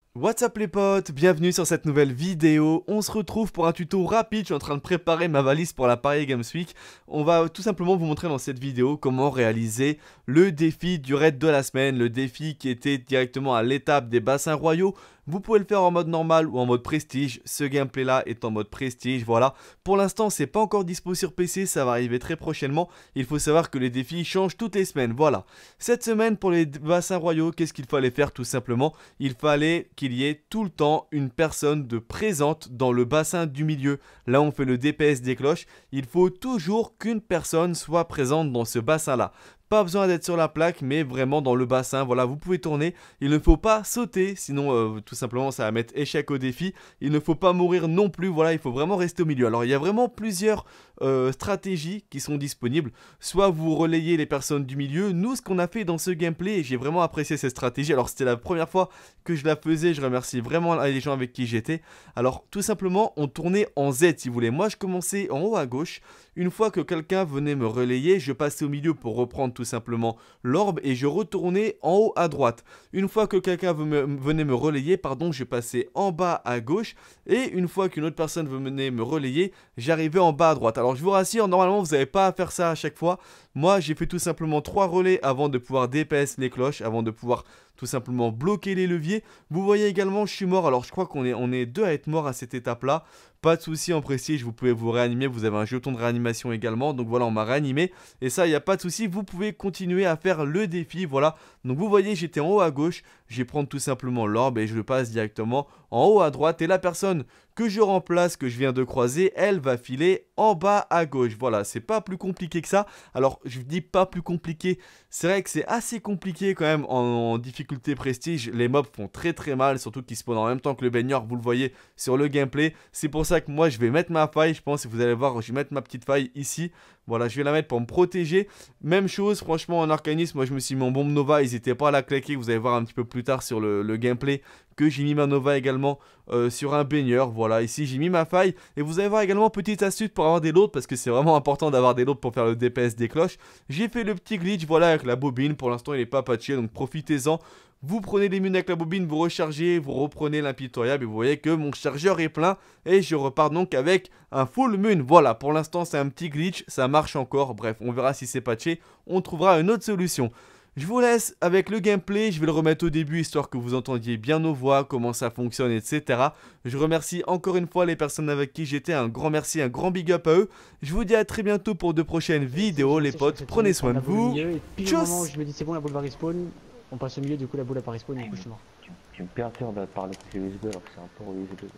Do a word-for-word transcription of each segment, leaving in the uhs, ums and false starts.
What's up les potes, bienvenue sur cette nouvelle vidéo. On se retrouve pour un tuto rapide, je suis en train de préparer ma valise pour la Paris Games Week. On va tout simplement vous montrer dans cette vidéo comment réaliser le défi du raid de la semaine. Le défi qui était directement à l'étape des bassins royaux. Vous pouvez le faire en mode normal ou en mode prestige. Ce gameplay là est en mode prestige, voilà. Pour l'instant c'est pas encore dispo sur P C, ça va arriver très prochainement. Il faut savoir que les défis changent toutes les semaines, voilà. Cette semaine pour les bassins royaux, qu'est-ce qu'il fallait faire tout simplement? Il fallait qu'il y ait tout le temps une personne de présente dans le bassin du milieu. Là on fait le D P S des cloches, il faut toujours qu'une personne soit présente dans ce bassin là. Pas besoin d'être sur la plaque, mais vraiment dans le bassin, voilà, vous pouvez tourner. Il ne faut pas sauter, sinon euh, tout simplement ça va mettre échec au défi. Il ne faut pas mourir non plus, voilà, il faut vraiment rester au milieu. Alors il y a vraiment plusieurs euh, stratégies qui sont disponibles. Soit vous relayez les personnes du milieu. Nous, ce qu'on a fait dans ce gameplay, et j'ai vraiment apprécié cette stratégie. Alors c'était la première fois que je la faisais, je remercie vraiment les gens avec qui j'étais. Alors tout simplement, on tournait en Z si vous voulez. Moi je commençais en haut à gauche. Une fois que quelqu'un venait me relayer, je passais au milieu pour reprendre tout simplement l'orbe et je retournais en haut à droite. Une fois que quelqu'un venait me relayer, pardon, je passais en bas à gauche et une fois qu'une autre personne venait me relayer, j'arrivais en bas à droite. Alors je vous rassure, normalement vous n'avez pas à faire ça à chaque fois. Moi j'ai fait tout simplement trois relais avant de pouvoir D P S les cloches, avant de pouvoir tout simplement bloquer les leviers. Vous voyez également je suis mort, alors je crois qu'on est, on est deux à être morts à cette étape là. Pas de souci en prestige, vous pouvez vous réanimer, vous avez un jeton de réanimation également, donc voilà on m'a réanimé. Et ça il n'y a pas de souci, vous pouvez continuer à faire le défi, voilà. Donc vous voyez j'étais en haut à gauche, je vais prendre tout simplement l'orbe et je le passe directement en haut à droite. Et la personne que je remplace, que je viens de croiser, elle va filer en bas à gauche. Voilà, c'est pas plus compliqué que ça. Alors je dis pas plus compliqué, c'est vrai que c'est assez compliqué quand même en, en difficulté prestige. Les mobs font très très mal, surtout qu'ils spawnent en même temps que le baigneur, vous le voyez sur le gameplay. C'est pour ça que moi je vais mettre ma faille, je pense, et vous allez voir, je vais mettre ma petite faille ici. Voilà, je vais la mettre pour me protéger. Même chose, franchement, en arcanisme, moi je me suis mis en bombe Nova, n'hésitez pas à la claquer, vous allez voir un petit peu plus tard sur le, le gameplay que j'ai mis ma Nova également euh, sur un baigneur. Voilà, ici j'ai mis ma faille. Et vous allez voir également, petite astuce pour avoir des loads, parce que c'est vraiment important d'avoir des loads pour faire le D P S des cloches. J'ai fait le petit glitch, voilà, avec la bobine. Pour l'instant, il n'est pas patché, donc profitez-en. Vous prenez les munes avec la bobine, vous rechargez, vous reprenez l'impitoyable et vous voyez que mon chargeur est plein et je repars donc avec un full mune. Voilà, pour l'instant c'est un petit glitch, ça marche encore, bref, on verra si c'est patché, on trouvera une autre solution. Je vous laisse avec le gameplay, je vais le remettre au début histoire que vous entendiez bien nos voix, comment ça fonctionne, et cetera. Je remercie encore une fois les personnes avec qui j'étais, un grand merci, un grand big up à eux. Je vous dis à très bientôt pour de prochaines vidéos les potes, prenez soin de vous. Et puis le moment où Tchuss! je me dis c'est bon, la boule va respawn, on passe au milieu, du coup la boule a pas respawn et du coup je suis mort. Tu, tu me perds de parler de clé U S B alors que c'est un port U S B.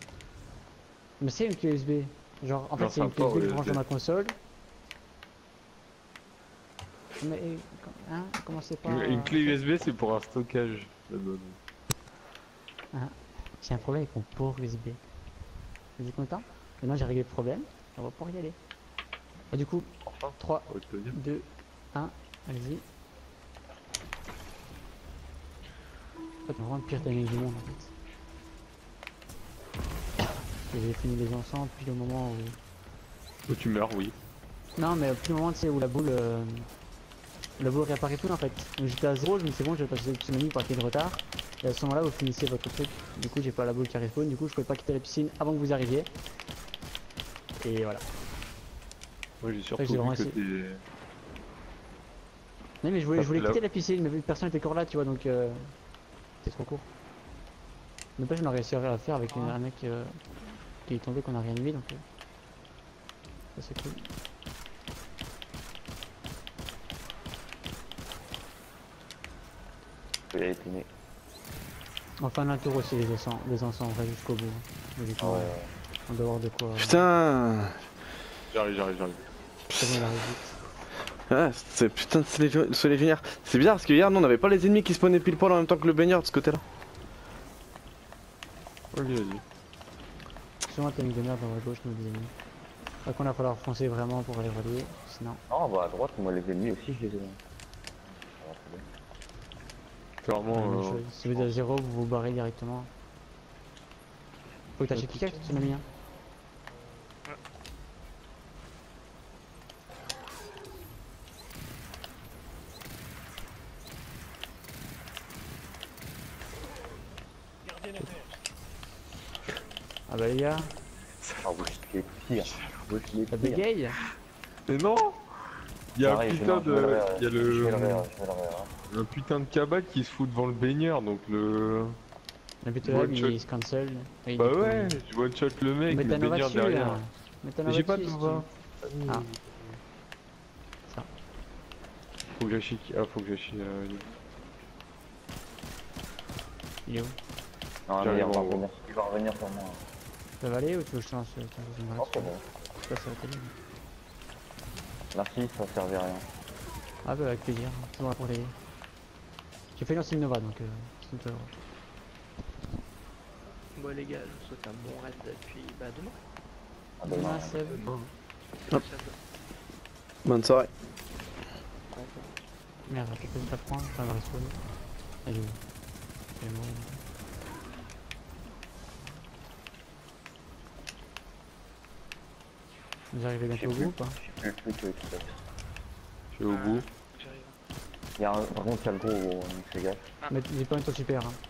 Mais c'est une clé U S B. Genre en fait Non, c'est c'est un une clé U S B port que je branche U S B. dans ma console. Mais hein, comment c'est pas... Une clé U S B c'est pour un stockage. Ah, j'ai un problème avec mon port U S B. Vous êtes content? Maintenant j'ai réglé le problème, on va pouvoir y aller. Et du coup, Enfin, trois, on va te le dire. deux, un, allez-y. En fait, vraiment le pire timing du monde en fait. Et j'ai fini les ensemble puis le moment où... Où tu meurs, oui. Non mais plus le moment tu sais où la boule... Euh... La boule réapparaît plus en fait. Donc j'étais à zéro, je me dis c'est bon, je vais passer le tsunami pour qu'il y ait de retard. Et à ce moment là vous finissez votre truc. Du coup j'ai pas la boule qui respawn, du coup je pouvais pas quitter la piscine avant que vous arriviez. Et voilà. Moi j'ai surtout j'ai vu vraiment que essayé. t'es... Non mais je voulais, je voulais Là- quitter la piscine, mais vu que personne n'était encore là, tu vois, donc euh, c'était trop court. Mais pas, je n'aurais réussi à le faire avec une- un mec euh, qui est tombé qu'on a réanimé, donc euh, ça c'est cool. Il a été né. Enfin un tour aussi les encens, les encens, on va jusqu'au bout. Logiquement, Ah ouais, on doit avoir de quoi. Putain. J'arrive, j'arrive, j'arrive. C'est bon, il arrive vite. Ah, c'est putain de ce légio- ce légionnaire. C'est bizarre parce que hier, nous on avait pas les ennemis qui spawnaient pile poil en même temps que le baigneur de ce côté-là. Vas-y, vas-y. Souvent t'as mis de merde dans la gauche, nous les ennemis. Par contre, il va falloir foncer vraiment pour aller relier, sinon. non, bah à droite, moi les ennemis aussi, je les ai. Clairement, Ouais, euh, je- si vous êtes à zéro, vous vous barrez directement. Faut que t'achètes Pikachu, tu m'as mis un. Ah bah les gars, Ah, vous les pires. Vous les ça pires. bégaye. Mais non. Il y a un Pareil, je putain vais- je vais de. le- Il y a Je vais le le. rire, je vais le rire. Un putain de cabal qui se fout devant le baigneur, donc le. Le but là, One il shot. se cancel. Et Bah du coup, ouais, je one shot le mec, Mets le ta Nova baigneur dessus derrière. là. Mets ta Mais Nova j'ai pas de dessus, si Nova. Ah. Faut que j'achète. Ah, faut que j'achète. Euh... Il est où? Non, mais J'arrive il va en haut. revenir. Il va revenir pour moi. Ça va aller ou tu veux que je te lance euh, tiens, je vais me Oh, c'est rester. bon. Je passe à la télé. Merci, ça servait à rien. Ah bah avec plaisir, c'est bon pour t'aider. J'ai fait lancer une Nova donc euh, c'est tout à l'heure. Bon les gars, je vous souhaite un bon raid depuis bah, demain. Ah, demain. Ah, Seb. Hop. Bonne soirée. Merde, j'ai peut-être pas prendre, enfin dans la spawn. Elle est où? Elle est morte. Vous arrivez Je sais bientôt au plus. bout ou pas? Je sais plus le truc avec ça. Je suis au bout. J'arrive. Il y a un... Par contre, il y a le gros, donc fais gaffe. Mais j'ai pas un ton super hein.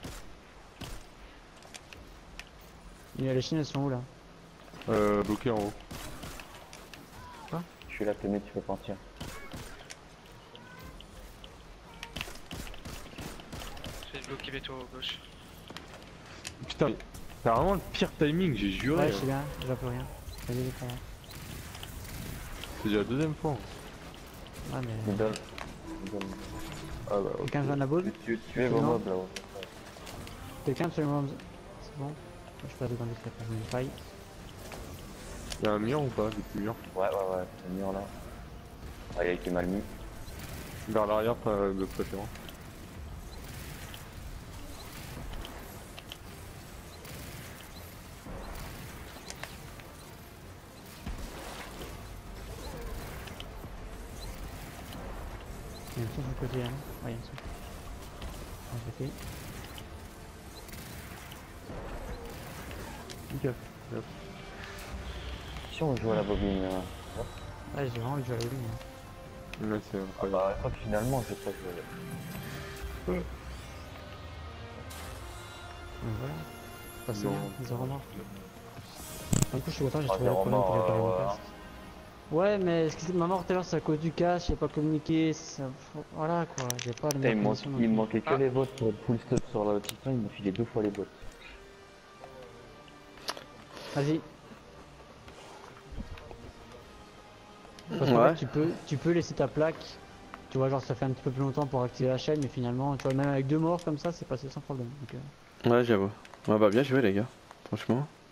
Et les Chines elles sont où là? Euh, bloqué en haut. Je suis là, Témé, tu peux partir. Je vais bloquer bientôt à gauche. Putain, t'as vraiment le pire timing, j'ai juré. Ouais, hein. je sais bien, j'ai plus rien. Vas-y, vas-y, prends-la. C'est déjà la deuxième fois. Ouais, mais. Middle. Middle. Ah bah, ok. Quelqu'un veut la boule? Tu, tu, tu es vos Non. mobs là-haut. Quelqu'un absolument. C'est bon. Je passe dedans vite fait pour une faille. Y'a un mur ou pas, des murs? Ouais, ouais, ouais, le mur là. Ah, il a été mal mis. Vers l'arrière, pas de préférence. Il y a une source de côté là. Ouais, il y a une source. Ah, je l'ai fait. Nickel. Si on joue à la bobine. euh, Ouais, j'ai vraiment envie de jouer à la ligne. Hein. Ouais, c'est Ah incroyable. bah, je crois que finalement, je vais pas jouer. Donc voilà. Pas c'est Non. bien, zéro mort. Du coup, je suis content, j'ai Ah, trouvé le zéro problème pour mort, réparer mon euh, casque. Ouais, mais ce qui ma mort tout à l'heure, c'est à cause du cache, j'ai pas communiqué, ça... voilà quoi, j'ai pas les Putain, il, meilleures me manque- conditions non il me plus. manquait que Ah. les votes pour le full stop sur le titan, il m'a filé deux fois les votes. Vas-y. Parce qu'en Ouais. fait, tu peux, tu peux laisser ta plaque, tu vois, genre ça fait un petit peu plus longtemps pour activer la chaîne, mais finalement, tu vois, même avec deux morts comme ça, c'est passé sans problème. Donc, euh, Ouais, j'avoue. Ouais, bah bien joué les gars. Franchement.